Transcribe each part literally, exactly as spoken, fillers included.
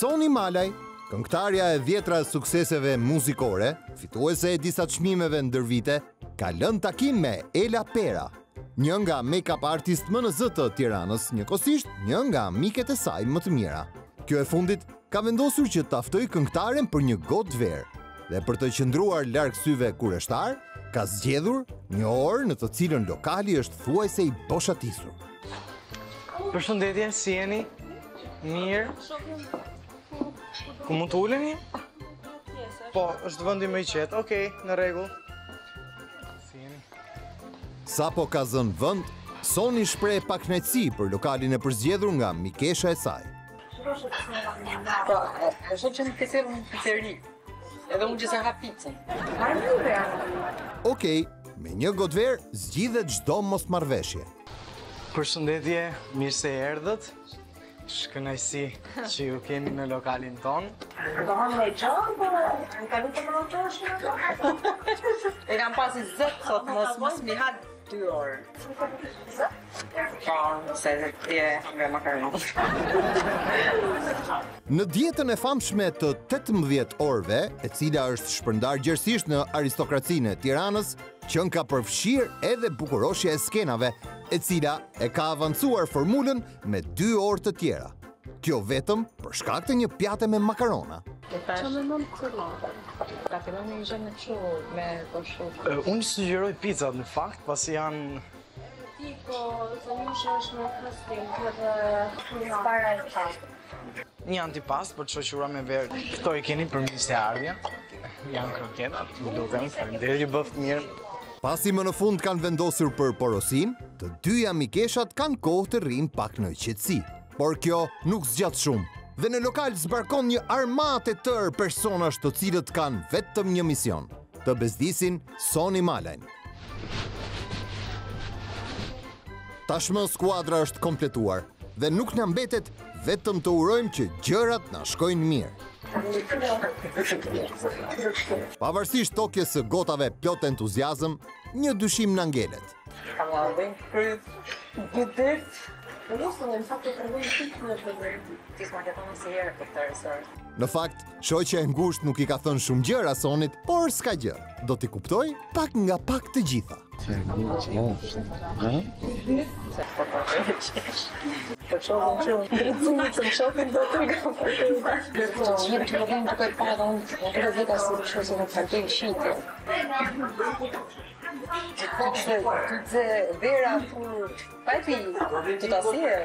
Soni Malaj, këngëtarja e dhjetra e sukseseve muzikore, fituese e disa çmimeve ndër vite, ka lënë takim me Ela Pera, një nga make-up artist më në zë të Tiranës, njëkohësisht një nga miket e saj më të mira. Kjo e fundit ka vendosur që ta ftoj këngëtaren për një gotë verë dhe për të qëndruar larg syve kureshtar, ka zgjedhur një orë në të cilën lokali është thuajse i boshatisur. Përshëndetje, si jeni? Mirë. Ku mund të uleni? Po, është vendi më i qetë. Okej, në rregull. Si jeni? Sapo ka zënë vend, Soni shpreh pakënaqësi për lokalin e përzgjedhur nga mikesha e saj. Po, është që në kësër në pizzeri. Edhe unë që se ha pizzën. Okej, me një gotë verë zgjidhet çdo mosmarrveshje. Përshëndetje, mirë se erdhët. Shkënaqësi që ju kemi në lokalin tonë. Do hanë me qonë, po në kalu të më rëtoshme. E kam pasi zëtë sot, mos mos mi ha dy orë. Po, se tje nga makaronë. Në dietën e famshme të tetëmbëdhjetë orëve, e cila është shpërndar gjerësisht në aristokracinë e Tiranës, qënë ka përfshirë edhe bukuroshja e skenave, e cila e ka avancuar formulën me dy orë të tjera. Kjo vetëm për shkak të një pjate me makarona. Që me më më kërlonë? Ka të në një gjënë që me prosciutto. Unë sugjeroj pizzat në fakt, pasi janë... Tipo, të një që është në këstim, këtë para e pastë. Një antipast për të shoqëruar me verë. Këto i keni për mirësi e ardhja. Janë kroketat, më lutem, faleminderit, ju bëft mirë. Pasi më në fund kanë vendosur për porosin, të dyja mikeshat kanë kohë të rrinë pak në qetësi. Por kjo nuk zgjat shumë, dhe në lokal zbarkon një armatë e tërë personash të cilët kanë vetëm një mision, të bezdisin Soni Malajn. Tashmë skuadra është kompletuar, dhe nuk na mbetet vetëm të urojmë që gjërat na shkojnë mirë. Pavarësisht tokjes së gotave plot entuziazëm, një dyshim na ngelet. Kam ardhin kryt, gëdit. Në fakt, shoqja e ngushtë nuk i ka thënë shumë gjëra Sonit, por s'ka gjë. Do t'i kuptoj pak nga pak të gjitha. Vera pati, të ta sije.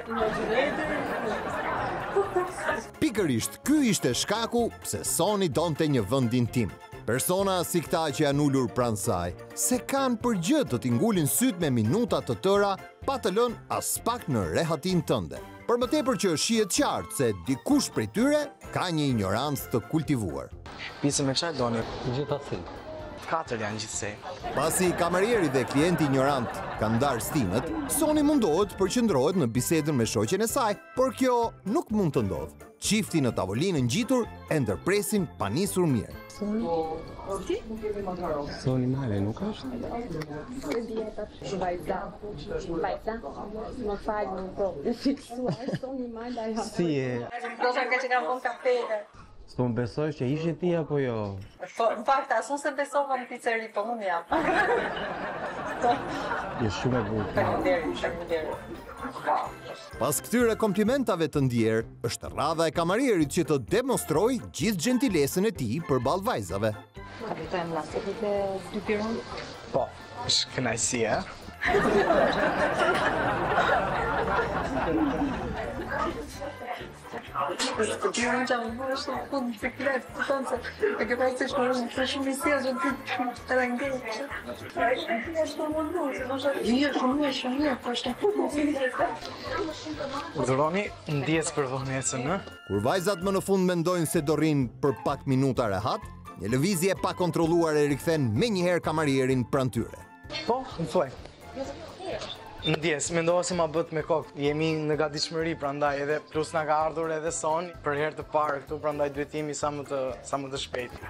Pikërisht, ky ishte shkaku pse Soni donte një vendin tim. Persona si këta që janë ulur pranë saj, se kanë për gjë do t'i ngulin syt me minuta të tëra, pa të lënë as pak në rehatin tënde. Për më tepër që shihet qartë se dikush prej tyre ka një ignorancë të kultivuar. Pizza me çfarë doni? Gjithasi. Katër janë gjithsej. Pasi kamerieri dhe klienti ignorant kanë ndarë stimet, Soni mundohet përqendrohet në bisedën me shoqen e saj, por kjo nuk mund të ndodhë. Çifti në tavolinën ngjitur e ndërpresin pa nisur mirë. Soni Malaj nuk është? Vajza, vajza, më falë më po, e fiksuar, Soni Malaj. Si e? Do të ka që kam punë kafele. S'po më besoj që ishe ti apo jo? Po, në fakt, as unë se besova në pizzeri, po unë jam. Je shumë e bukur. Faleminderit, faleminderit. Pas këtyre komplimentave të ndjerë, është radha e kamarierit që të demonstroj gjithë gentilesën e tij përballë vajzave. Kapitajmë lasetit e dy piron? Po, shkënaqësi, e? Të piron që amë më është në fund në sekret, të tonë se e ke pasi shko është të shumë i sezë, të të edhe ngejtë. është të mundu, se në është një, shumë, shumë, po është të fund. Urdhëroni ndjes për vonesën, në? Kur vajzat më në fund mendojnë se do rrinë për pak minuta rehat, një lëvizje pa kontrolluar e rikthen menjëherë kamarierin pranë tyre. Po, më thuaj. Ndjes, mendova se ma bët me kokë. Jemi në gatishmëri, prandaj edhe plus na ka ardhur edhe Soni për herë të parë këtu, prandaj duhet jemi sa më të sa më të shpejt.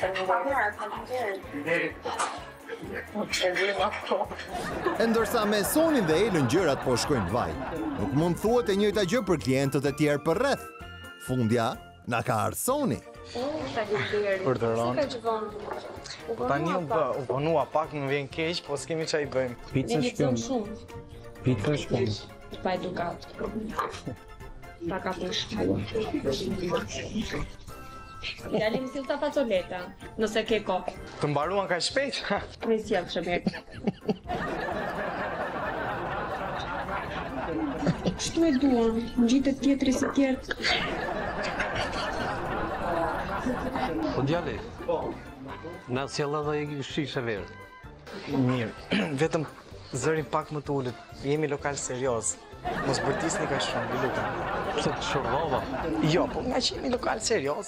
E ndërsa me Sonin dhe Elën gjërat po shkojnë vaj, nuk mund thuhet e njëjta gjë për klientët e tjerë për rreth. Fundja Na ka ardhur Soni. Urdhëron. Si ka që vonë? U Tani u vonua bë, u vonua pak, më vjen keq, po s'kemi çfarë i bëjmë. Pizza Jeni shkëm. zonë shumë. Pizza shkëm. Pa edukat. Pa ka të shkuar. Dalim si ta fazoleta, nëse ke kohë. Të mbaruan kaq shpejt? Me sjell shërbet. Kështu e duan, ngjitet tjetri si tjerë. Po djali, na sjell edhe i shishe verë. Mirë, vetëm zërin pak më të ulët, jemi lokal serioz. Mos bërtisni kaq shumë, ju lutem. Pse të shërvova? Jo, po nga që jemi lokal serioz.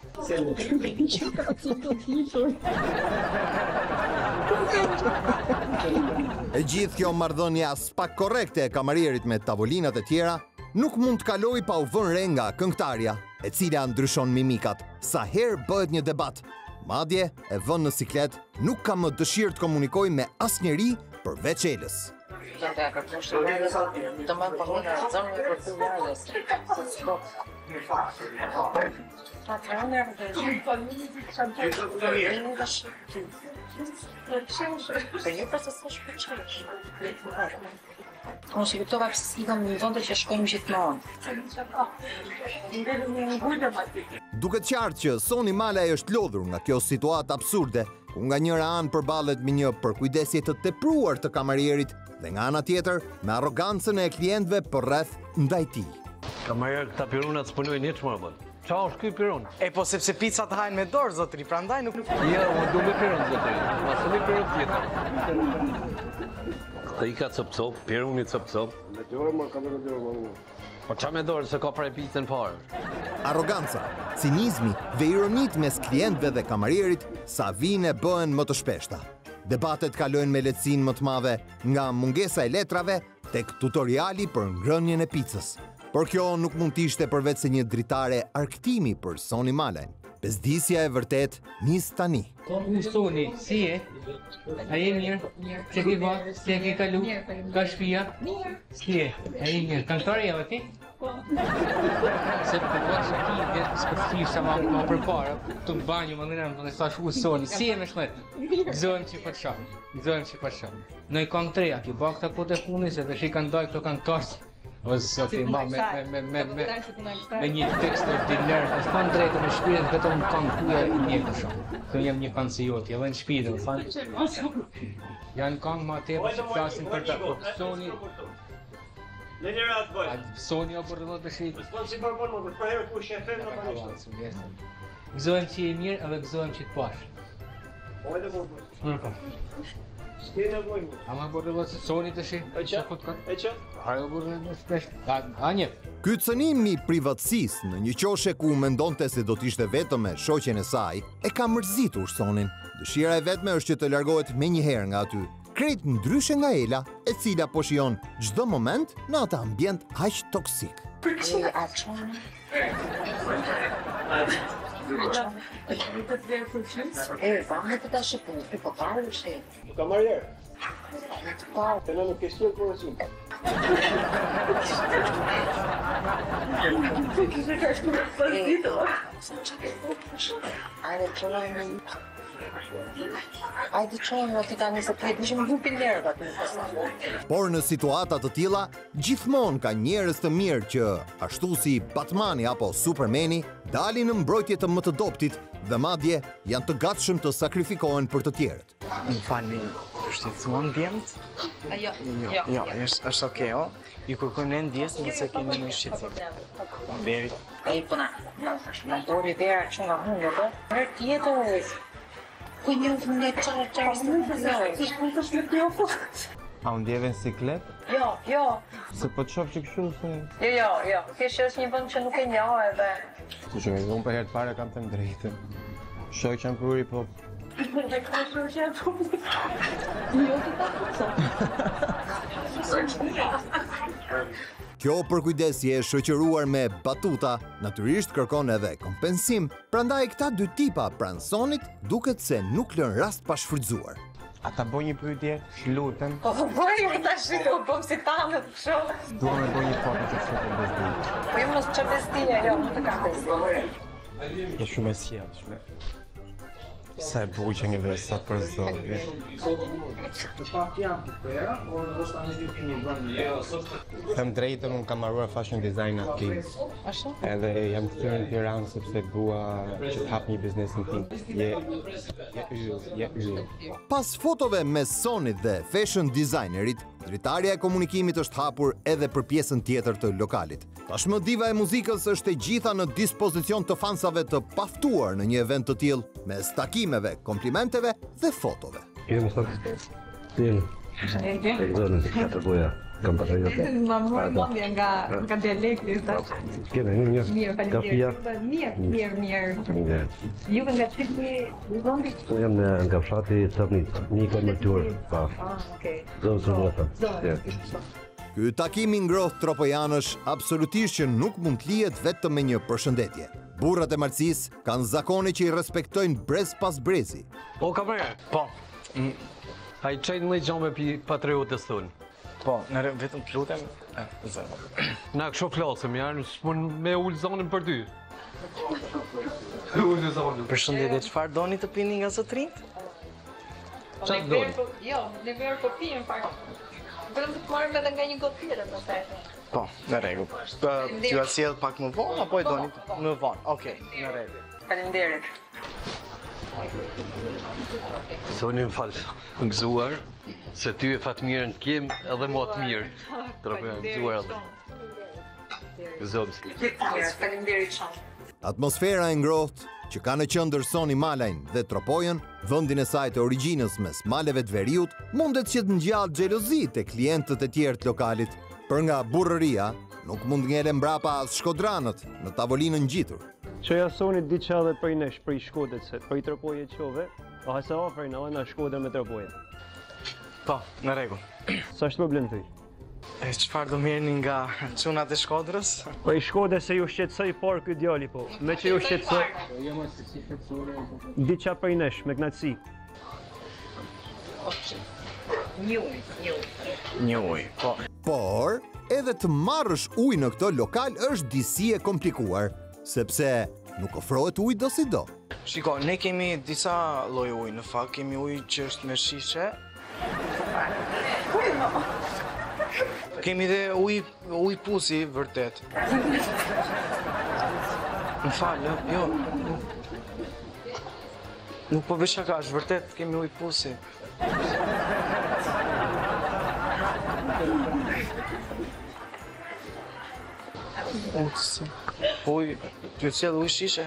E gjithë kjo marrëdhënie as pak korrekte e kamarierit me tavolinat e tjera nuk mund të kaloj pa u vënë re nga këngëtarja, e cila ndryshon mimikat sa herë bëhet një debat. Madje e vën në siklet, nuk ka më dëshirë të komunikoj me asnjëri përveç Elës. Të më përmënë në zonë për të vjarës. Për një përse së shpëqesh. Unë shqiptova pëse si kam një vëndë që shkojmë gjithmonë. Duket qartë që Soni Malaj është lodhur nga kjo situatë absurde, ku nga njëra anë përballet me një përkujdesje të tepruar të kamarierit dhe nga ana tjetër me arrogancën e klientëve përreth ndaj tij. Kamarier, këta pirunat s'punojnë një çmë bën. Qa është ky pirun? E po sepse picat hajnë me dorë, zotri, prandaj nuk... Jo, unë du me pirun, zotri. Masë me pirun tjetër. Këta i ka cëpcop, piruni cëpcop. Me dorë, më ka me dorë, më. Po qa me dorë, se ka prej picën parë? Arroganca, cinizmi dhe ironit mes klientëve dhe kamarierit sa vinë e bëhen më të shpeshta. Debatet kalojnë me lehtësinë më të madhe nga mungesa e letrave tek tutoriali për ngrënien e picës. Por kjo nuk mund të ishte përveç se një dritare argëtimi për Soni Malajn. Bezdisja e vërtet nis tani. Soni, si e? A je mirë? Se ki ba? Se ki kalu? Ka shpia? Si e? A je mirë? Këngëtare jave ti? Se përbohet që ti vetë s'përfisha ma përpara, të në banjë më nërëm të në thash u Soni, si e me shmet? Gëzohem që për shamë, gëzohem që për shamë. Në i kam treja, ki ba këta kote funi, se dhe shi kanë daj këto kanë tartë. Ose Sofi, ma me, me, me, me, me një tekst ordinar, në fanë drejtë në shpiret, vetëm kam kuja i një kësha. Kënë jam një kanë si joti, edhe në shpiret, në fanë. Janë kanë ma tepër që flasin për ta, për Soni... Soni o për dhe të shqitë. Gëzohem që i mirë, edhe gëzohem që të pashë. Ama bërë dhe Soni të shi? E që? E që? Hajo bërë dhe shpesh. Anje? Ky cënim i privatësisë në një qoshe ku mendonte se do t'ishte vetëm me shoqen e saj, e ka mërzitur Sonin. Dëshira e vetme është që të largohet me një herë nga aty, krejt ndryshe nga Ela, e cila po shijon çdo moment në atë ambient aq toksik. Për që a qonë? E, pa me të ta shëpun, për po parë në shetë. Kamarier, të në nuk e shqirë porosin. Ajde qëllojnë në... Ajde qëllojnë në tita njëse të jetë, nishim grupin njerët atë në pasat. Por në situata të tilla, gjithmonë ka njerëz të mirë që, ashtu si Batmani apo Supermani, dalin në mbrojtje të më të doptit dhe madje janë të gatshëm të sakrifikohen për të tjerët. Më falni, është i thuan djemët? Jo, jo. Jo, është okej, o? Ju kërkojmë në ndjesë nëse kemi një shqetësim. Verit. E i pëna, në dori vera që nga hundë, dhe? Nërë tjetër, ku një të një qarë qarë së në fëzoj. A unë djeve në siklet? Jo, jo. Se po të shofë që këshu se... Jo, jo, jo. Kështë është një vënd që nuk e njo edhe... Që shumë, unë për herë të pare kam të më drejtë. Shoj që jam këruri, po... Dhe ka shoj që jam këruri. Jo, të ta përsa. Kjo përkujdesje e shoqëruar me batuta natyrisht kërkon edhe kompensim, prandaj këta dy tipa pranë Sonit duket se nuk lën rast pa shfrytzuar. A ta boj një pyetje, lutem. Po, bëjmë të ashtë të bëm si tanë të shumë. Dua me boj një foto që të shumë të bezdi. Po, jëmë nësë që bezdi, jo, nuk të ka bezdi. Je shumë e sjellshme. Sa e bukur që një vetë sa për zonë. Them drejtën, unë kam marruar fashion design aty. Ashtu? Edhe jam kthyer në Tiranë sepse dua që të hap një biznes në tim. Je je yll, je yll. Pas fotove me Sonit dhe fashion designerit, dritarja e komunikimit është hapur edhe për pjesën tjetër të lokalit. Tashmë diva e muzikës është e gjitha në dispozicion të fansave të paftuar në një event të tillë, mes takimeve, komplimenteve dhe fotove. Jemi sot. Jemi. E zonë të buja. Kam patriot. Mamma, mamma nga nga dialekti tash. Kemi një një. Mirë, faleminderit. Mirë, mirë, mirë. Mirë. Ju nga çifti zondi? Unë jam nga fshati Tërnit, një komercior. Pa. Ah, okay. Zonë zonë. Ky takim i ngrohtë tropojanësh absolutisht që nuk mund të lihet vetëm me një përshëndetje. Burrat e Malësisë kanë zakone që i respektojnë brez pas brezi. O, kamerë. Po, A i qajnë në gjonë me pi patriotës tonë. po, në re- vetëm të lutem, e, zero. Na kësho flasëm, janë, s'pun me ullë zonën për ty. Ullë zonën. Përshëndetje, çfarë doni të pini nga zotrinjt? Qatë doni? Jo, ne verë po pijem pak. Vetëm të marrim edhe nga një gotë tjetër, pastaj. Po, në rregull. Po, t'ju sjell pak më vonë apo e doni më vonë? Okej, në rregull. Faleminderit. Soni më falë, më gëzuar, se ty e fatë mirën të kem edhe më të mirë. Trope më gëzuar edhe. Gëzom si. Faleminderit shumë. Atmosfera e ngrohtë që ka në qendër Soni Malajn dhe Tropojën, vendin e saj të origjinës mes maleve të veriut, mundet që të ngjallë xhelozi te klientët e tjerë të lokalit, për nga burrëria nuk mund ngelen mbrapa as shkodranët në tavolinën ngjitur. Që ja Sonit diqa dhe për i nesh, për i Shkodet, se për i Tropoje qove, a hasa ofër në ana Shkode me Tropoje. Po, në rregull. Sa është problem të i? E çfarë do merrni nga çunat e Shkodrës? Për i Shkode se ju shqetësoj parë këtë djali, po. Me që ju shqetësoj... Diqa për i nesh, me knatësi. Një ujë, një ujë. Një ujë, po. Por, edhe të marrësh ujë në këto lokal është disi e komplikuar, sepse nuk ofrohet ujë do si do. Shiko, ne kemi disa lloje ujë, në fakt kemi ujë që është me shishe. Kemi dhe ujë ujë pusi, vërtet. Më falë, jo. Nuk po vesh shaka, është vërtet kemi ujë pusi. Ups. Po ujë, t'ju sjell ujë shishe?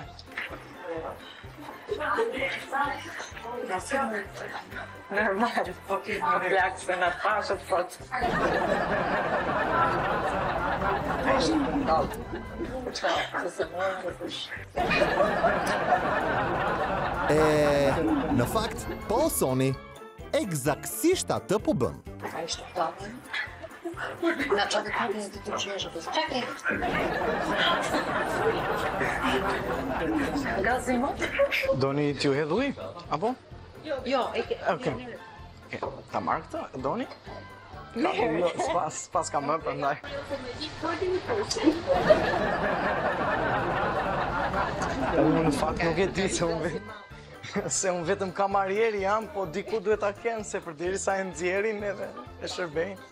Normal, po më plak se në pashët fort. E, në fakt, po Soni, eksaktësisht atë po bën. A ishte plak. Na qatë kakën e të të qeshë, për qakë. Gazi mo? Doni t'ju hedh ujë? Apo? Jo, e ke... Okej. Ta marr këtë? Doni? Jo, s'pas, s'pas ka më, prandaj. Unë në fakt nuk e di se unë vetëm se unë vetëm kamarieri jam, po diku duhet ta ken se përderisa e nxjerrin edhe e shërbejnë.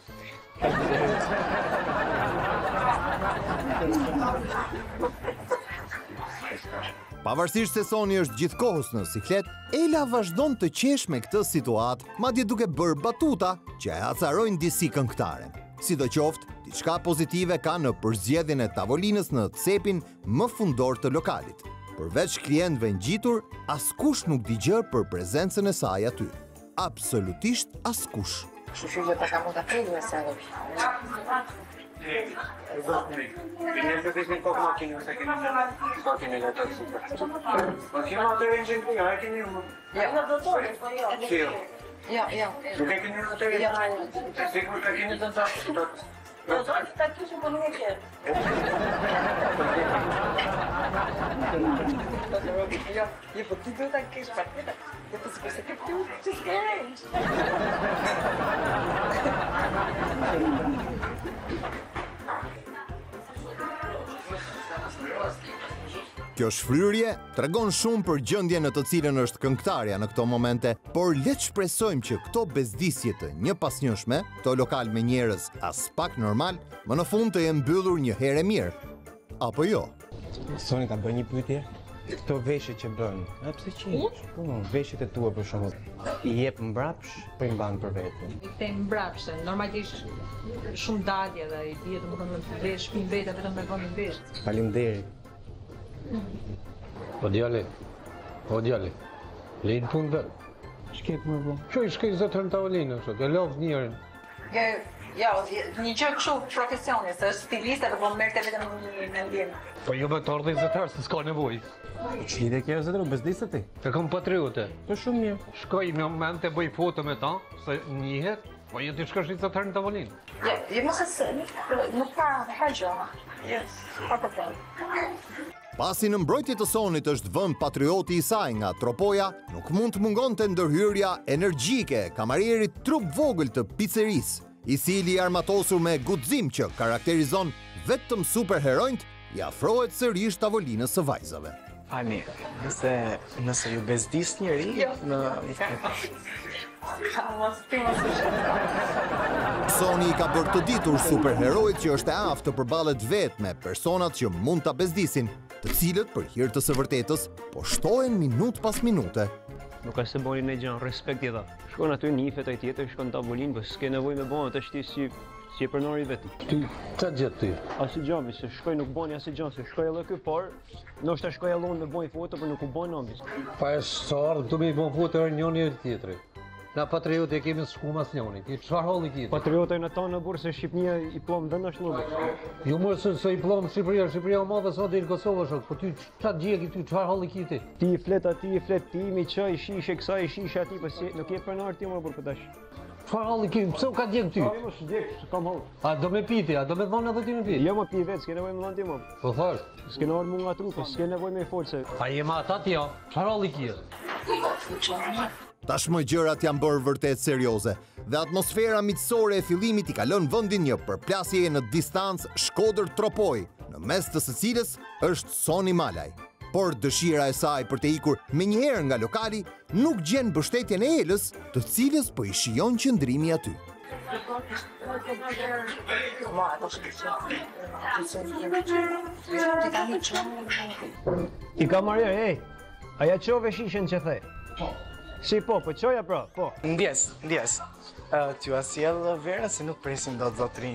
Pavarësisht se Soni është gjithkohës në siklet, Ela vazhdon të qesh me këtë situatë, madje duke bërë batuta që e acarojnë disi këngëtare. Sidoqoftë, diçka pozitive ka në përzgjedhjen e tavolinës në cepin më fundor të lokalit. Përveç klientëve ngjitur, askush nuk digjër për prezencën e saj aty. Absolutisht askush. Shushu që përka mund të kredi me se edhe. Ja, ja. Nuk e keni në të rejtë? Sikur ka keni të të të Ja, je po ti duhet ta kesh patjetër. Je po s'po se ke ty, që s'ke. Kjo shfryrje tregon shumë për gjendjen në të cilën është këngëtarja në këto momente, por le të shpresojmë që këto bezdisje të njëpasnjëshme, këto lokal me njerëz as pak normal, më në fund të jenë mbyllur një herë mirë. Apo jo? Soni ta bëj një pyetje. Këto veshje që bën, a pse që? Po, veshjet e tua për shembull. I jep mbrapsh, po i mban për veten. I them mbrapsh, normalisht shumë dalje dhe i bie domethënë të vesh shpinë vetë vetëm me vonë vesh. Faleminderit. Po djale, po djale, lejnë punë dhe. Shket më bo. Shoj, shkej zotër në tavolinë, sot, e lovë njërin. Ja, një gjë kështu profesioni, se është stiliste dhe po merrte vetëm një mendim. Po jo me të ardhe i zëtarë, se s'ka nevoj. Ç'lidhje kjo zotër, bezdisë ti? E kam patriote. Po shumë mirë. Shkoj në moment e bëj foto me ta, se njihet, po jo ti shkosh i zëtarë në tavolinë. Ja, jo mos e nuk ka hajë. Yes, pa problem. Pasi në mbrojtje të Sonit është vënë patrioti i saj nga Tropoja, nuk mund të mungonte ndërhyrja energjike e kamarierit trup vogël të pizzerisë, i cili armatosur me guxim që karakterizon vetëm superheronjt, i afrohet sërish tavolinës së vajzave. Fani, nëse, nëse ju bezdis njëri, në... Soni i ka bërë të ditur superheroit që është e aftë të përballet vetë me personat që mund ta bezdisin, të cilët për hir të së vërtetës po shtohen minut pas minute. Nuk ka se boni në gjën, respekt i dha. Shkon aty nifet ai tjetër, shkon në tavolinë, po s'ke nevojë me bënë të shti si si e pronori vetë. Ty, qa gjetë ty? Asi gjami, se shkoj nuk boni asi gjami, se shkoj edhe ky por, ndoshta shkoj edhe unë me bëj foto, por nuk u bën nomis. Pa e sardë, këtu me i bon foto e njëni e tjetëri. Na patriote e kemi s'ku mas njëni, ti çfarë halli kiti? Patriote në tonë në burë se Shqipnia i plom vend është në burë. Jo më se se i plom Shqipëria, Shqipëria o madhe sa dhe në Kosovë shok, po ty çfarë gjeki ty, çfarë halli kiti? Ti i flet aty, i flet ti, mi çoj, shishe kësaj, shishe aty, po si nuk je pronar ti më burë për tash. Çfarë halli kiti? Pse u ka djeg ty? Po mos djeg, s'kam hall. A do me piti, a do me dhënë edhe ti në piti? Jo më pi vetë, s'ke nevojë më dhënë ti më. Po thash. S'ke nevojë më nga trupi, s'ke nevojë me forcë. A jema ata ti jo? Çfarë halli kiti? Tashmë gjërat janë bërë vërtet serioze dhe atmosfera miqësore e fillimit i ka lënë vendin një përplasje në distancë Shkodër-Tropoj, në mes të së cilës është Soni Malaj. Por dëshira e saj për të ikur menjëherë nga lokali nuk gjen mbështetjen e Elës, të cilës po i shijon qëndrimi aty. I kamarier, ej, a ja qove shishen që the? Si po, po qoja pra, po. Ndjes, ndjes. Uh, T'ju asjell vera si nuk presim do të zotrin.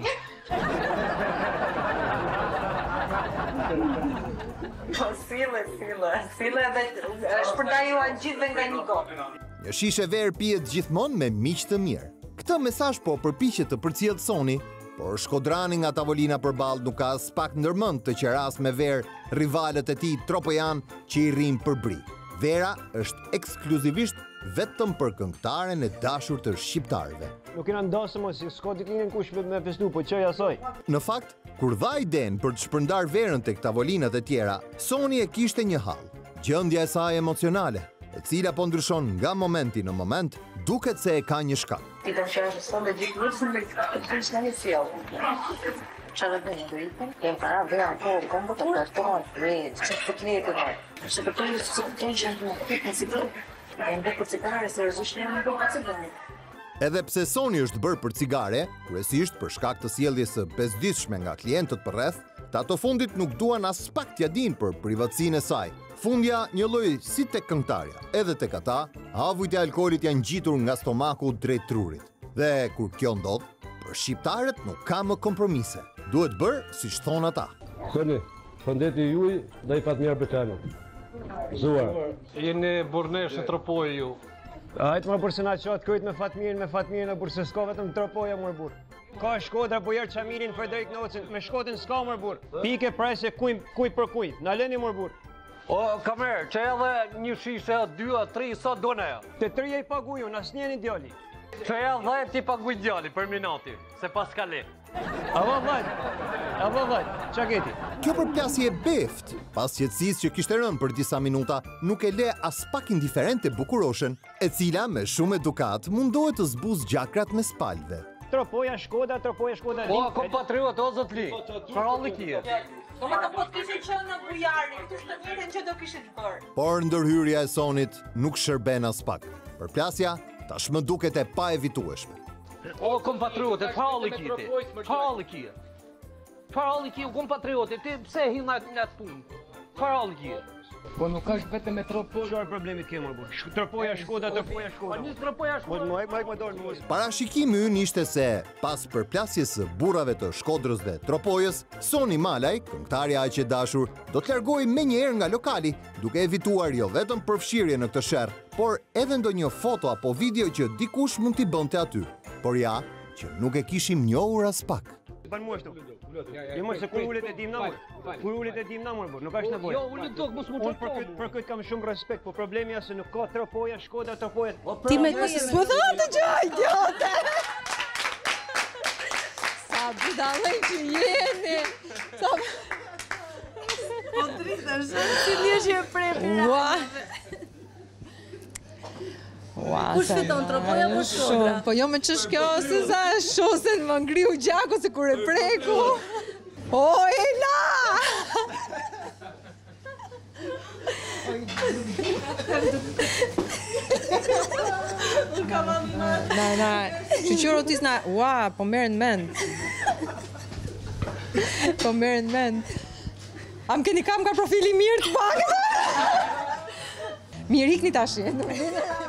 Po, sile, sile, sile dhe shpërndaju a gjithve nga një gotë. Një shishe verë pihet gjithmonë me miq të mirë. Këtë mesazh po përpiqet të përcjellë Soni, por shkodrani nga tavolina përballë nuk ka as pak ndërmend të qeras me verë rivalët e tij tropojan që i rrin për bri. Vera është ekskluzivisht vetëm për këngëtaren e dashur të shqiptarëve. Nuk kena ndasë mos, si s'ka diklinin kush me festu, po qoj asaj. Në fakt, kur dha iden për të shpërndar verën tek tavolinat e tjera, Soni e kishte një hall, gjendja e saj emocionale, e cila po ndryshon nga momenti në moment, duket se e ka një shkak. Ti do të shërosh sonde gjithë lutën me këtë shënë sjell. Çfarë do të bëjmë? Ke para vera po kombo të karton, vetë, çfarë të kletë. Se për të njësë të të gjendë në si të e mbe për cigare, se rëzusht një mbe për cigare. Edhe pse Soni është bërë për cigare, kryesisht për shkak të sjelljes së bezdisshme nga klientët përreth, ta të fundit nuk duan as pak t'ja dinë për privatësinë e saj. Fundja një lloj si tek këngëtarja, edhe tek ata, havujt e alkoolit janë ngjitur nga stomaku drejt trurit. Dhe kur kjo ndodh, për shqiptarët nuk ka më kompromise. Duhet bërë siç thon ata. Soni, shëndeti juaj dhe i fatmirë Betano. Zuar. Jeni burnesh e Tropoj ju. Hajtë më burse na qatë këjt me Fatmirën, me Fatmirën e burse s'ka vetëm Tropoja mërë burë. Ka Shkodra bujer Qamirin Frederik Nocin, me Shkodrin s'ka mërë burë. Pike praj se kuj, kuj për kuj, na leni mërë burë. O, kamer, që edhe një shishe, dy, tri, sa do ne? Të trije i paguju, nas njeni djali. Që edhe ti paguj djali për minati, se pas ka le. A va vajt, a va vajt, qa geti? Kjo përplasje beft, pas qetësisë që kishte rënë për disa minuta, nuk e le as pak indiferente Bukuroshen, e cila me shumë edukat mundohet të zbuz gjakrat me spalve. Tropoja Shkoda, tropoja Shkoda. O, kompatriot, o zotli. Faralli kje. Po më të po të kishe qenë në bujari, këtu shtë njërin që do kishit bërë. Por ndërhyrja e Sonit nuk shërben as pak. Përplasja tashmë duket e pa evitueshme. O, kompatriot, faralli kje ti. Faralli kje. Faralli kje, kompatriot, ti pse hi në atë punë? Faralli kje. Po nuk është vetëm me tropoj. Çfarë problemi ke më burr? Tropoja Shkoda, tropoja Shkoda. Një tropoja Shkoda. Mos më më më dorë mos. Parashikimi ynë ishte se pas përplasjes së burrave të Shkodrës dhe Tropojës, Soni Malaj, këngëtarja aq e dashur, do të largohej menjëherë nga lokali, duke evituar jo vetëm përfshirje në këtë sherr, por edhe ndonjë foto apo video që dikush mund t'i bënte aty. Por ja, që nuk e kishim njohur as pak. Ban mua ashtu. Jo mos se kur ulet e dim na. Kur ulet e dim na më burr, nuk ka nevojë. Jo, ulet dok mos më Unë për këtë për këtë kam shumë respekt, po problemi është se nuk ka tropoja Shkoda, tropoja. Ti me të po thonë të gjaj, idiote! Sa budallë që jeni! Sa... Po drita, shumë si një që e prepi. Ua! Ua, Kush fiton, tropoja apo Shkodra? Po jo me ç'është kjo, se sa shosen më ngriu gjaku se kur e preku. O, Ela! Na, na, qyqyro tis na, ua, po merën mend. Po merën mend. Am keni kam ka profili mirë të pak. Mirë ikni tashi.